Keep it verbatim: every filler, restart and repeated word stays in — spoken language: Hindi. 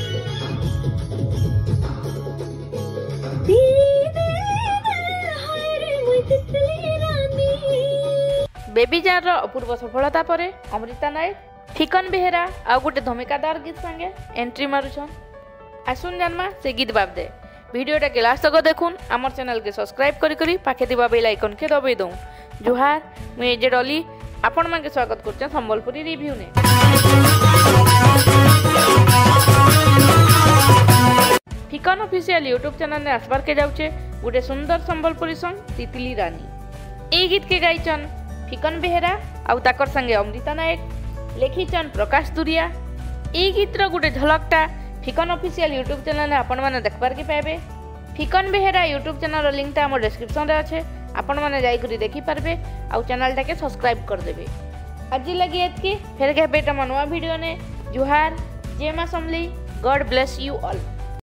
बेबी जार अपूर्व सफलता पर अमृता नायक फिकन बेहेरा आ गोटे धमिकादार गीत संगे एंट्री मारुछन। आसुन जानमा से गीत बाबदे वीडियोटा के लास्ट तक देखुन। आमर चैनल के सब्सक्राइब करी करी पाखे दिबा बेल आइकन के दबाई दऊं। जुहार मु एजे डॉली आपण माके स्वागत करछन संबलपुरी रिव्यू ने। फिकन ऑफिशियल यूट्यूब चैनल ने आसबार के जाउचे गोटे सुंदर संबलपुरी सॉन्ग तितली रानी। ए गीत के गाइचन फिकन बेहेरा आउ ताकर संगे अमृता नायक, लेखिचन प्रकाश दुरिया। ए गीतर गोटे झलकटा फिकन ऑफिशियल यूट्यूब चैनल ने आपण माने देखबार के पाइबे। Fikan Behera YouTube channel link ता हमर डिस्क्रिप्शन रे अच्छे, आपण माने जाई करी देखि पारबे आउ चैनल टाके सब्सक्राइब कर देबे। आज लगी एतकी फेर के बेटा मनवा वीडियो ने। जुहार जय मां Samlei, god bless you all.